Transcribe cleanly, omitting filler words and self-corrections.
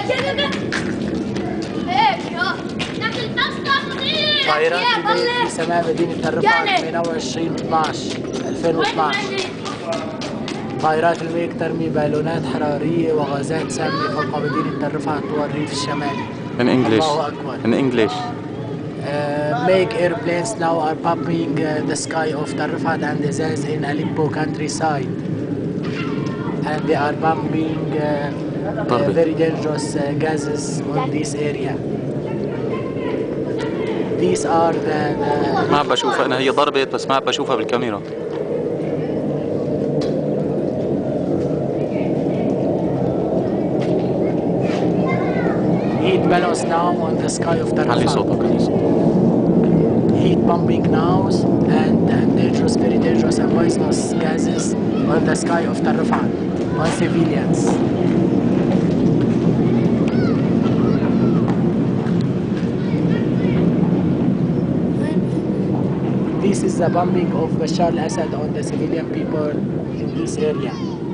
طائرات في سماء مدينة الرفعت 28/12/2012. طائرات الميج ترمي بالونات حرارية وغازات سامة فوق مدينة الرفعت والريف الشمالي. In English. الله أكبر. In English. Make airplanes now are bombing the sky of Tarfat and Azaz in Aleppo countryside. And they are bombing very dangerous gases on this area. These are the ما عم بشوفها أنا، هي ضربت بس ما عم بشوفها بالكاميرا. heat balloons now on the sky of علي صوتك، علي Tarfat. صوتك. Heat bombing now and dangerous, very dangerous and poisonous gases on the sky of Tarfat on civilians. This is the bombing of Bashar al-Assad on the civilian people in this area.